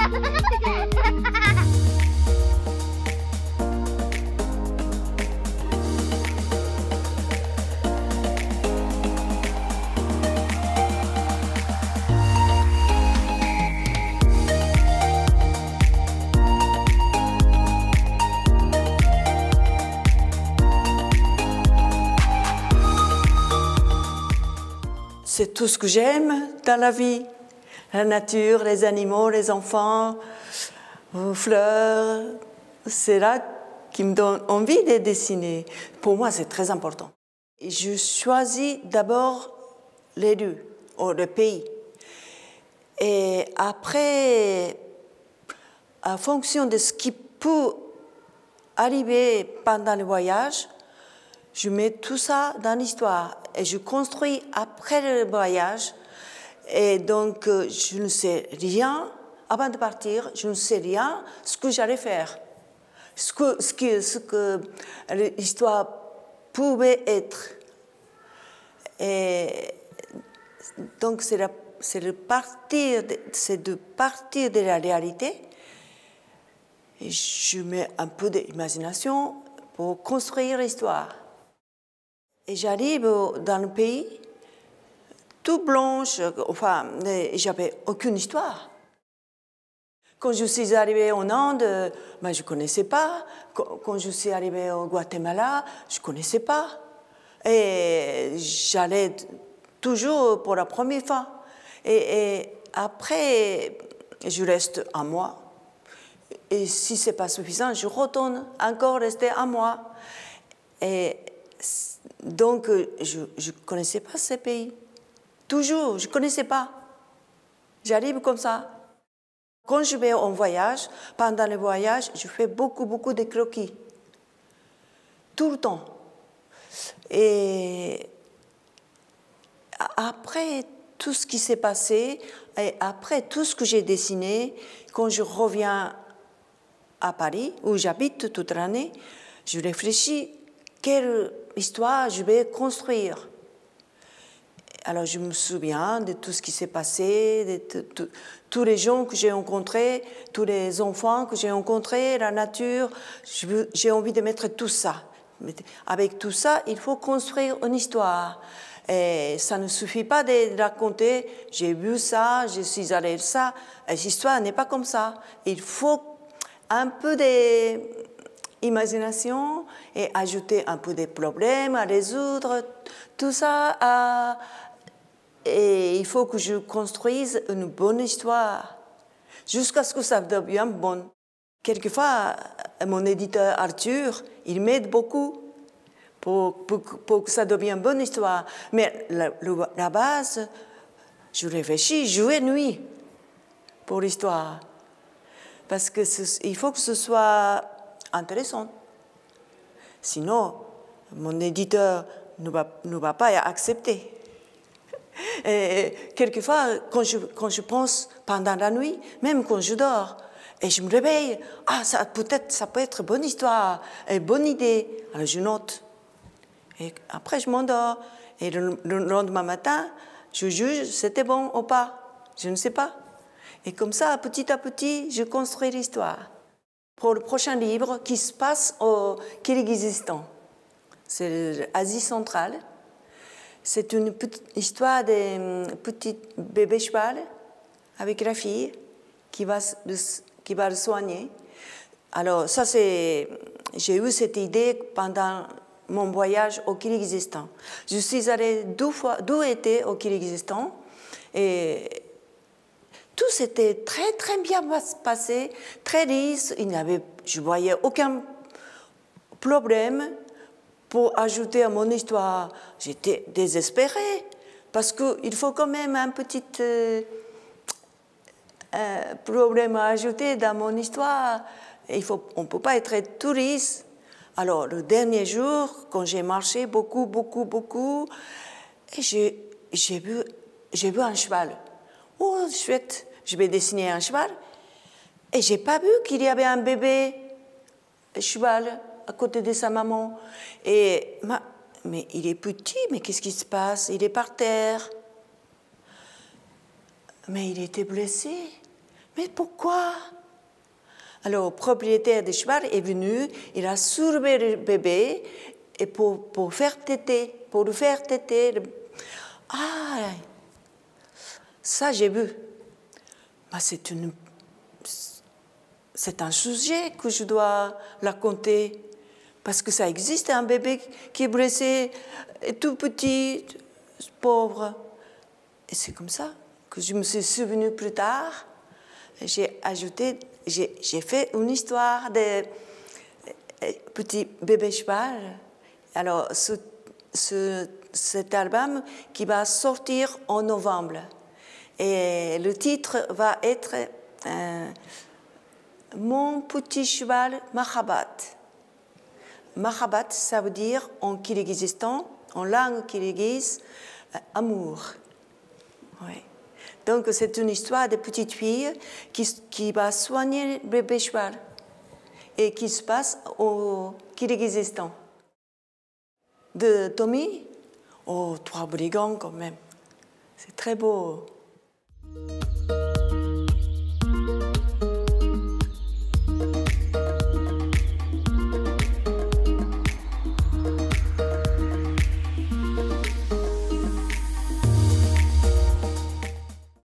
C'est tout ce que j'aime dans la vie. La nature, les animaux, les enfants, les fleurs. C'est là qui me donne envie de dessiner. Pour moi, c'est très important. Et je choisis d'abord les lieux, ou le pays. Et après, en fonction de ce qui peut arriver pendant le voyage, je mets tout ça dans l'histoire et je construis après le voyage. Et donc, je ne sais rien, avant de partir, je ne sais rien ce que j'allais faire, ce que l'histoire pouvait être. Et donc, c'est de partir de la réalité. Et je mets un peu d'imagination pour construire l'histoire. Et j'arrive dans le pays, tout blanche, enfin, j'avais aucune histoire. Quand je suis arrivée en Inde, ben, je ne connaissais pas. Quand je suis arrivée au Guatemala, je ne connaissais pas. Et j'allais toujours pour la première fois. Et après, je reste un mois. Et si ce n'est pas suffisant, je retourne encore rester un mois. Et donc, je ne connaissais pas ces pays. Toujours, je ne connaissais pas. J'arrive comme ça. Quand je vais en voyage, pendant le voyage, je fais beaucoup de croquis. Tout le temps. Et après tout ce qui s'est passé, et après tout ce que j'ai dessiné, quand je reviens à Paris, où j'habite toute l'année, je réfléchis quelle histoire je vais construire. Alors je me souviens de tout ce qui s'est passé, de tous les gens que j'ai rencontrés, tous les enfants que j'ai rencontrés, la nature. J'ai envie de mettre tout ça. Avec tout ça, il faut construire une histoire. Et ça ne suffit pas de raconter « j'ai vu ça, je suis allé ça ». L'histoire n'est pas comme ça. Il faut un peu d'imagination et ajouter un peu des problèmes à résoudre. Tout ça, et il faut que je construise une bonne histoire jusqu'à ce que ça devienne bon. Quelquefois, mon éditeur Arthur, il m'aide beaucoup pour que ça devienne une bonne histoire. Mais la base, je réfléchis jour et nuit pour l'histoire. Parce qu'il faut que ce soit intéressant. Sinon, mon éditeur ne va pas accepter. Et quelquefois, quand je pense pendant la nuit, même quand je dors, et je me réveille, ça peut être bonne histoire, une bonne idée. Alors je note. Et après, je m'endors. Et le lendemain matin, je juge c'était bon ou pas. Je ne sais pas. Et comme ça, petit à petit, je construis l'histoire. Pour le prochain livre qui se passe au Kirghizistan, c'est l'Asie centrale. C'est une petite histoire d'un petit bébé cheval avec la fille qui va le soigner. Alors ça, j'ai eu cette idée pendant mon voyage au Kirghizistan. Je suis allée 2 étés au Kirghizistan et tout s'était très bien passé, très lisse. Je ne voyais aucun problème. Pour ajouter à mon histoire, j'étais désespérée, parce qu'il faut quand même un petit problème à ajouter dans mon histoire. On ne peut pas être touriste. Alors, le dernier jour, quand j'ai marché beaucoup, et j'ai vu un cheval. Oh, chouette, je vais dessiner un cheval. Et je n'ai pas vu qu'il y avait un bébé cheval à côté de sa maman. Mais il est petit, mais qu'est-ce qui se passe? Il est par terre. Mais il était blessé. Mais pourquoi? Alors, le propriétaire du cheval est venu, il a soulevé le bébé et pour faire téter, pour le faire téter. Ah, ça j'ai vu. C'est un sujet que je dois raconter. Parce que ça existe, un bébé qui est blessé, tout petit, pauvre. Et c'est comme ça que je me suis souvenue plus tard. J'ai fait une histoire de petit bébé cheval. Alors, cet album qui va sortir en novembre. Et le titre va être Mon petit cheval Mahabat. Mahabat, ça veut dire en Kirghizistan, en langue kirghize, amour. Oui. Donc c'est une histoire de petite fille qui va soigner le bébé cheval et qui se passe au Kirghizistan. De Tommy, oh, 3 brigands quand même. C'est très beau.